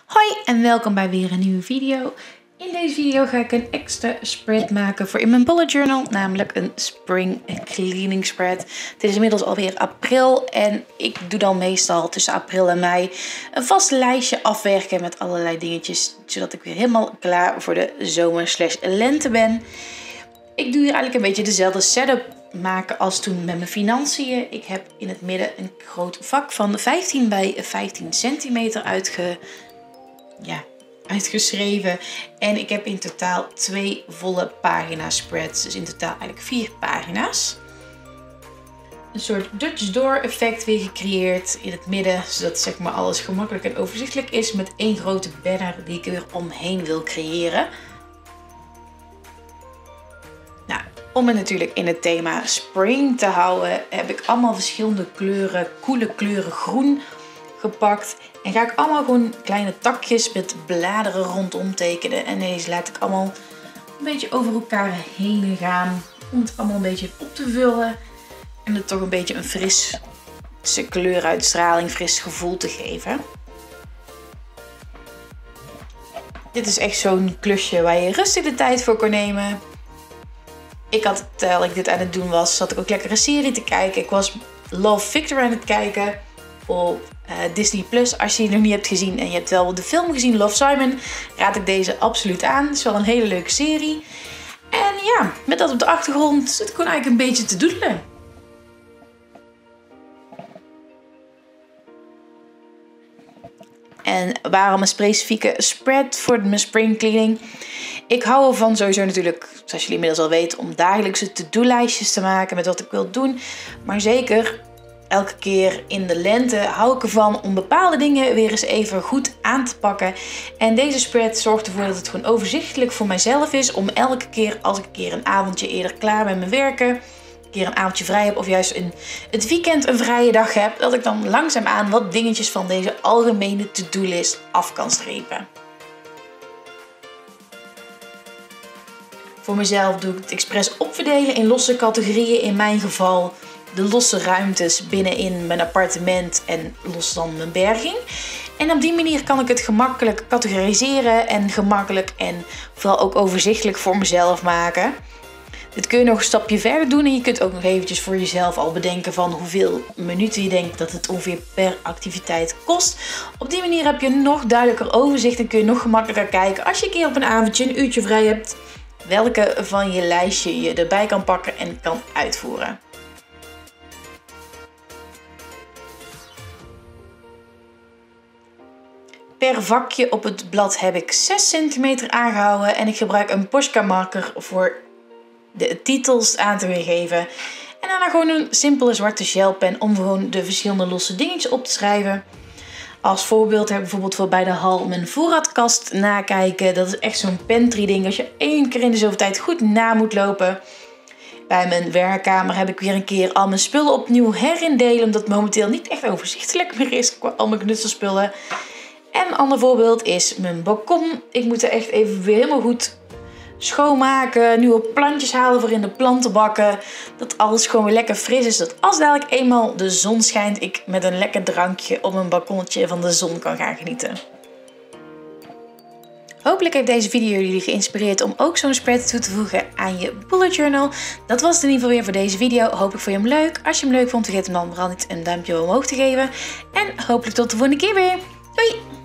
Hoi en welkom bij weer een nieuwe video. In deze video ga ik een extra spread maken voor in mijn bullet journal, namelijk een spring cleaning spread. Het is inmiddels alweer april en ik doe dan meestal tussen april en mei een vast lijstje afwerken met allerlei dingetjes, zodat ik weer helemaal klaar voor de zomer/lente ben. Ik doe hier eigenlijk een beetje dezelfde setup maken als toen met mijn financiën. Ik heb in het midden een groot vak van 15 bij 15 centimeter uitgeschreven. En ik heb in totaal 2 volle pagina spreads. Dus in totaal eigenlijk 4 pagina's. Een soort Dutch door effect weer gecreëerd in het midden. Zodat zeg maar alles gemakkelijk en overzichtelijk is. Met één grote banner die ik er weer omheen wil creëren. Nou, om het natuurlijk in het thema spring te houden, heb ik allemaal verschillende kleuren, coole kleuren groen gepakt. En ga ik allemaal gewoon kleine takjes met bladeren rondom tekenen. En deze laat ik allemaal een beetje over elkaar heen gaan. Om het allemaal een beetje op te vullen. En er toch een beetje een frisse kleuruitstraling, fris gevoel te geven. Dit is echt zo'n klusje waar je rustig de tijd voor kan nemen. Ik had, terwijl ik dit aan het doen was, zat ik ook lekker een serie te kijken. Ik was Love Victor aan het kijken op Disney Plus. Als je die nog niet hebt gezien en je hebt wel de film gezien, Love Simon, raad ik deze absoluut aan. Het is wel een hele leuke serie. En ja, met dat op de achtergrond zit ik gewoon eigenlijk een beetje te doedelen. En waarom een specifieke spread voor mijn spring cleaning? Ik hou ervan sowieso natuurlijk, zoals jullie inmiddels al weten, om dagelijkse to-do-lijstjes te maken met wat ik wil doen. Maar zeker elke keer in de lente hou ik ervan om bepaalde dingen weer eens even goed aan te pakken. En deze spread zorgt ervoor dat het gewoon overzichtelijk voor mijzelf is. Om elke keer als ik een keer een avondje eerder klaar ben met werken, een keer een avondje vrij heb of juist in het weekend een vrije dag heb, dat ik dan langzaamaan wat dingetjes van deze algemene to-do-list af kan strepen. Voor mezelf doe ik het expres opverdelen in losse categorieën. In mijn geval de losse ruimtes binnenin mijn appartement en los dan mijn berging. En op die manier kan ik het gemakkelijk categoriseren en gemakkelijk en vooral ook overzichtelijk voor mezelf maken. Dit kun je nog een stapje verder doen en je kunt ook nog eventjes voor jezelf al bedenken van hoeveel minuten je denkt dat het ongeveer per activiteit kost. Op die manier heb je een nog duidelijker overzicht en kun je nog gemakkelijker kijken als je een keer op een avondje een uurtje vrij hebt, welke van je lijstje je erbij kan pakken en kan uitvoeren. Per vakje op het blad heb ik 6 centimeter aangehouden en ik gebruik een Posca marker voor de titels aan te weergeven. En daarna gewoon een simpele zwarte gelpen om gewoon de verschillende losse dingetjes op te schrijven. Als voorbeeld heb ik bijvoorbeeld voor bij de hal mijn voorraadkast nakijken. Dat is echt zo'n pantry ding als je 1 keer in de zoveel tijd goed na moet lopen. Bij mijn werkkamer heb ik weer een keer al mijn spullen opnieuw herindelen, omdat het momenteel niet echt overzichtelijk meer is qua al mijn knutselspullen. En een ander voorbeeld is mijn balkon. Ik moet er echt even weer helemaal goed schoonmaken, nieuwe plantjes halen voor in de plantenbakken. Dat alles gewoon weer lekker fris is. Dat als dadelijk eenmaal de zon schijnt, ik met een lekker drankje op mijn balkonnetje van de zon kan gaan genieten. Hopelijk heeft deze video jullie geïnspireerd om ook zo'n spread toe te voegen aan je bullet journal. Dat was het in ieder geval weer voor deze video. Hopelijk vond je hem leuk. Als je hem leuk vond, vergeet hem dan vooral niet een duimpje omhoog te geven. En hopelijk tot de volgende keer weer. Doei!